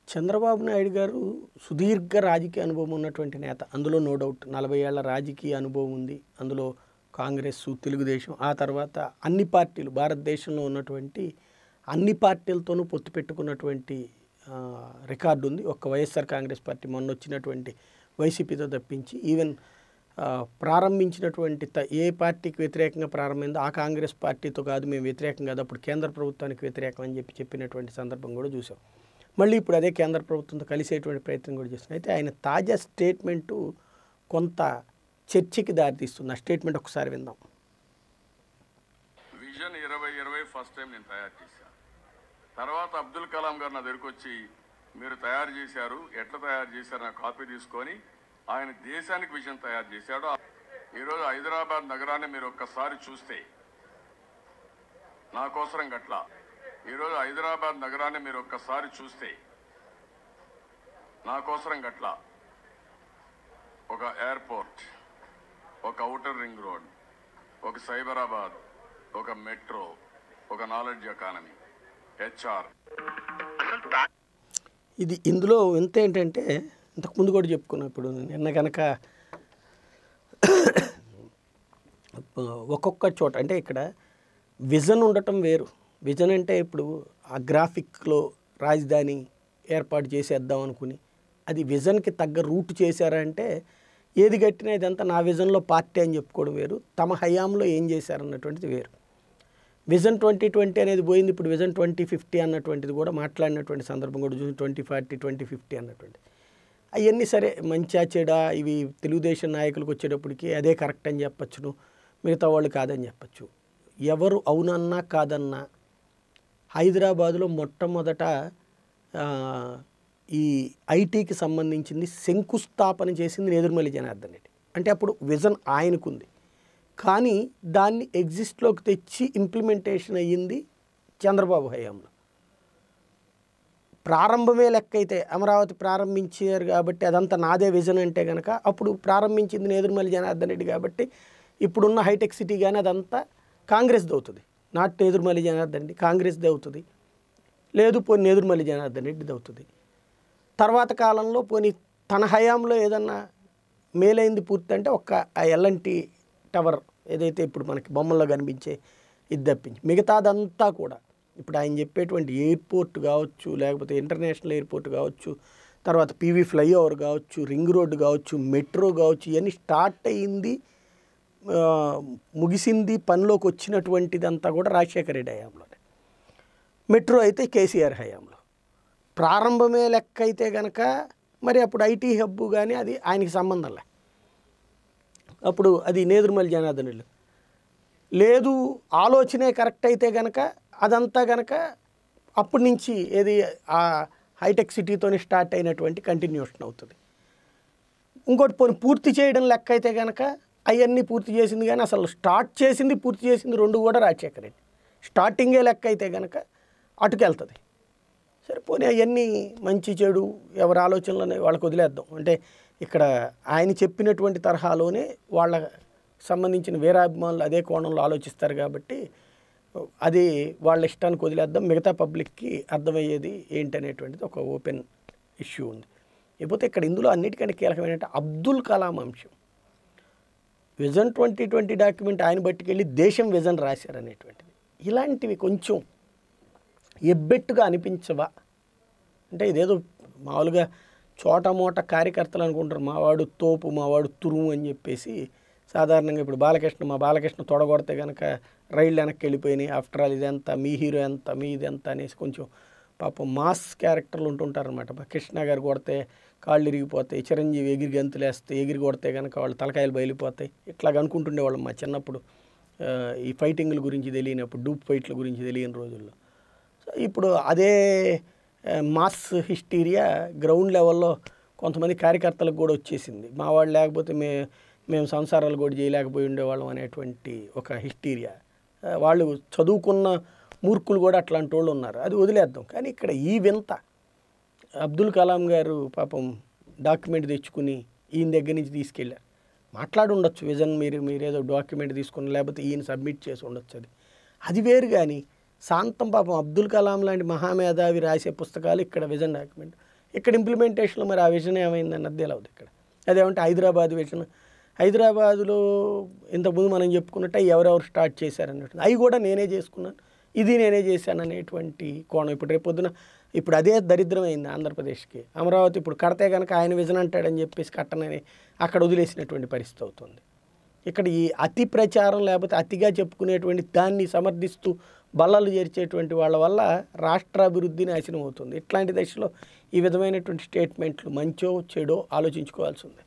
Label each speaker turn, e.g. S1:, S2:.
S1: చంద్రబాబు నాయుడు గారు సుదీర్ఘ రాజకీయ అనుభవం ఉన్నటువంటి నేత. అందులో నో డౌట్ 40 ఏళ్ల రాజకీయ అనుభవం ఉంది. అందులో కాంగ్రెస్, తెలుగుదేశం, ఆ తర్వాత అన్ని పార్టీలు, భారతదేశంలో ఉన్నటువంటి అన్ని పార్టీలతోనూ పొత్తు పెట్టుకున్నటువంటి రికార్డు ఉంది. ఒక్క వైఎస్ఆర్ కాంగ్రెస్ పార్టీ మొన్న వచ్చినటువంటి వైసీపీతో తప్పించి ఈవెన్ ప్రారంభించినటువంటి ఏ పార్టీకి వ్యతిరేకంగా ప్రారంభమైందో ఆ కాంగ్రెస్ పార్టీతో కాదు మేము వ్యతిరేకం కాదు, అప్పుడు కేంద్ర ప్రభుత్వానికి వ్యతిరేకం అని చెప్పినటువంటి సందర్భం కూడా చూసాం. మళ్ళీ ఇప్పుడు అదే కేంద్ర ప్రభుత్వంతో కలిసేటువంటి ప్రయత్నం కూడా చేస్తున్నాం. అయితే ఆయన తాజా స్టేట్మెంటు కొంత చర్చకి దారితీస్తుంది. ఆ స్టేట్మెంట్ ఒకసారి విందాం.
S2: విజన్ 2020 ఫస్ట్ టైం నేను తయారు చేశాను. తర్వాత అబ్దుల్ కలాం గారు నా దగ్గరికి వచ్చి మీరు తయారు చేశారు, ఎట్లా తయారు చేశారు నా కాపీ తీసుకొని ఆయన దేశానికి విజన్ తయారు చేశాడు. ఈరోజు హైదరాబాద్ నగరాన్ని మీరు ఒక్కసారి చూస్తే నా కోసరం గట్ల ఈరోజు హైదరాబాద్ నగరాన్ని మీరు ఒక్కసారి చూస్తే నా కోసరం గట్ల ఒక ఎయిర్పోర్ట్, ఒక ఔటర్ రింగ్ రోడ్, ఒక సైబరాబాద్, ఒక మెట్రో, ఒక నాలెడ్జ్ ఎకానమీ, హెచ్ఆర్.
S1: ఇది ఇందులో ఎంత ఏంటంటే ఇంతకుముందు కూడా చెప్పుకున్నాం. ఇప్పుడు నిన్న కనుక ఒక్కొక్క చోట అంటే ఇక్కడ విజన్ ఉండటం వేరు. విజన్ అంటే ఇప్పుడు ఆ గ్రాఫిక్లో రాజధాని ఏర్పాటు చేసేద్దాం అనుకుని అది విజన్కి తగ్గ రూట్ చేశారంటే ఏది కట్టినా ఇదంతా నా విజన్లో పార్టీ అని చెప్పుకోవడం వేరు, తమ హయాంలో ఏం చేశారన్నటువంటిది వేరు. విజన్ 2020 అనేది పోయింది, ఇప్పుడు విజన్ 2050 అన్నటువంటిది కూడా మాట్లాడినటువంటి సందర్భం కూడా చూసి 2040, 2050 అన్నటువంటి అవన్నీ సరే మంచిగా చెడా ఇవి తెలుగుదేశం నాయకులకు వచ్చేటప్పటికి అదే కరెక్ట్ అని చెప్పచ్చును, మిగతా వాళ్ళు కాదని చెప్పచ్చు. ఎవరు అవునన్నా కాదన్నా హైదరాబాదులో మొట్టమొదట ఈ ఐటీకి సంబంధించింది శంకుస్థాపన చేసింది నేదురుమల్లి జనార్దన్ రెడ్డి. అంటే అప్పుడు విజన్ ఆయనకుంది, కానీ దాన్ని ఎగ్జిస్ట్లోకి తెచ్చి ఇంప్లిమెంటేషన్ అయ్యింది చంద్రబాబు హయాంలో. ప్రారంభమే లెక్క అయితే అమరావతి ప్రారంభించారు కాబట్టి అదంతా నాదే విజన్ అంటే కనుక అప్పుడు ప్రారంభించింది నేదురుమల్లి జనార్దన్ రెడ్డి కాబట్టి ఇప్పుడున్న హైటెక్ సిటీ కానీ అదంతా కాంగ్రెస్ది అవుతుంది. నాట్ నేదురుమల్లి జనార్దన్ రెడ్డి, కాంగ్రెస్ది అవుతుంది. లేదు పోనీ నేదురుమల్లి జనార్దన్ రెడ్డిది అవుతుంది. తర్వాత కాలంలో పోనీ తన హయాంలో ఏదన్నా మేలైంది పూర్తి అంటే ఒక్క ఆ ఎల్ఎన్టీ టవర్ ఏదైతే ఇప్పుడు మనకి బొమ్మల్లో కనిపించే ఇది తప్పించి మిగతాదంతా కూడా ఇప్పుడు ఆయన చెప్పేటువంటి ఎయిర్పోర్ట్ కావచ్చు, లేకపోతే ఇంటర్నేషనల్ ఎయిర్పోర్ట్ కావచ్చు, తర్వాత పీవీ ఫ్లైఓవర్ కావచ్చు, రింగ్ రోడ్డు కావచ్చు, మెట్రో కావచ్చు, ఇవన్నీ స్టార్ట్ అయ్యింది, ముగిసింది, పనిలోకి వచ్చినటువంటిదంతా కూడా రాజశేఖర రెడ్డి హయాంలోనే. మెట్రో అయితే కేసీఆర్ హయాంలో. ప్రారంభమే లెక్క అయితే కనుక మరి అప్పుడు ఐటీ హబ్బు కానీ అది ఆయనకి సంబంధంలే, అప్పుడు అది నేదురుమల్లి జనార్దన్ రెడ్డి. లేదు ఆలోచనే కరెక్ట్ అయితే కనుక అదంతా కనుక అప్పటి నుంచి ఏది ఆ హైటెక్ సిటీతోనే స్టార్ట్ అయినటువంటి కంటిన్యూషన్ అవుతుంది. ఇంకోటి పోనీ పూర్తి చేయడం లెక్క అయితే కనుక అవన్నీ పూర్తి చేసింది, కానీ అసలు స్టార్ట్ చేసింది పూర్తి చేసింది రెండు కూడా రాజశేఖర రెడ్డి. స్టార్టింగే లెక్క అయితే కనుక అటుకెళ్తుంది. సరే పోనీ అవన్నీ మంచి చెడు ఎవరి ఆలోచనలనే వాళ్ళకి వదిలేద్దాం. అంటే ఇక్కడ ఆయన చెప్పినటువంటి తరహాలోనే వాళ్ళ సంబంధించిన వీరాభిమానులు అదే కోణంలో ఆలోచిస్తారు కాబట్టి అది వాళ్ళ ఇష్టానికి వదిలేద్దాం, మిగతా పబ్లిక్కి అర్థమయ్యేది ఏంటనేటువంటిది ఒక ఓపెన్ ఇష్యూ ఉంది. లేకపోతే ఇక్కడ ఇందులో అన్నిటికంటే కీలకమైనటువంటి అబ్దుల్ కలాం అంశం. విజన్ 2020 డాక్యుమెంట్ ఆయన బట్టుకెళ్ళి దేశం విజన్ రాశారనేటువంటిది ఇలాంటివి కొంచెం ఎబ్బెట్టుగా అనిపించవా? అంటే ఇదేదో మామూలుగా చోటమోట కార్యకర్తలు అనుకుంటారు, మావాడు తోపు, మావాడు తురుము అని చెప్పేసి. సాధారణంగా ఇప్పుడు మా బాలకృష్ణ తొడగొడితే కనుక రైళ్ళు వెనక్కి వెళ్ళిపోయినాయి, ఆఫ్టర్ ఆల్ ఇదెంత, మీ హీరో ఎంత, మీ ఇదెంత అనేసి కొంచెం పాపం మాస్ క్యారెక్టర్లు ఉంటుంటారనమాట. కృష్ణ గారు కొడితే కాళ్ళు ఇరిగిపోతాయి, చిరంజీవి ఎగిరి గంతులేస్తే ఎగిరి కొడితే కనుక వాళ్ళు తలకాయలు బయలిపోతాయి, ఇట్లాగ అనుకుంటుండేవాళ్ళం మా చిన్నప్పుడు. ఈ ఫైటింగ్ల గురించి తెలియనప్పుడు, డూప్ ఫైట్ల గురించి తెలియని రోజుల్లో. సో ఇప్పుడు అదే మాస్ హిస్టీరియా గ్రౌండ్ లెవెల్లో కొంతమంది కార్యకర్తలకు కూడా వచ్చేసింది. మా వాళ్ళు లేకపోతే మేము సంసారాలు కూడా చేయలేకపోయి ఉండేవాళ్ళం అనేటువంటి ఒక హిస్టీరియా. వాళ్ళు చదువుకున్న మూర్ఖులు కూడా అట్లాంటి వాళ్ళు ఉన్నారు, అది వదిలేద్దాం. కానీ ఇక్కడ ఈ వింత అబ్దుల్ కలాం గారు పాపం డాక్యుమెంట్ తెచ్చుకుని ఈయన దగ్గర నుంచి తీసుకెళ్ళారు. మాట్లాడి ఉండొచ్చు విజన్, మీరేదో డాక్యుమెంట్ తీసుకుని లేకపోతే ఈయన సబ్మిట్ చేసి ఉండొచ్చు, అది వేరు. కానీ శాంతం పాపం అబ్దుల్ కలాం లాంటి మహామేధావి రాసే పుస్తకాలు ఇక్కడ విజన్ డాక్యుమెంట్ ఇక్కడ ఇంప్లిమెంటేషన్లో మరి ఆ విజన్ ఏమైందన్నది తెలియదు ఇక్కడ. అదేమంటే హైదరాబాద్ విజన్, హైదరాబాదులో ఇంతకుముందు మనం చెప్పుకున్నట్టు ఎవరెవరు స్టార్ట్ చేశారన్నట్టు అవి కూడా నేనే చేసుకున్నాను, ఇది నేనే చేశాను అనేటువంటి కోణం. ఇప్పుడు రేపొద్దున ఇప్పుడు అదే దరిద్రమైంది ఆంధ్రప్రదేశ్కి. అమరావతి ఇప్పుడు కడితే కనుక ఆయన విజన్ అంటాడని చెప్పేసి కట్టనని అక్కడ వదిలేసినటువంటి పరిస్థితి అవుతుంది. ఇక్కడ ఈ అతి ప్రచారం లేకపోతే అతిగా చెప్పుకునేటువంటి దాన్ని సమర్థిస్తూ బల్లలు చేర్చేటువంటి వాళ్ళ వల్ల రాష్ట్రాభివృద్ధి నాశనం అవుతుంది. ఇట్లాంటి దశలో ఈ విధమైనటువంటి స్టేట్మెంట్లు మంచో చెడో ఆలోచించుకోవాల్సి ఉంది.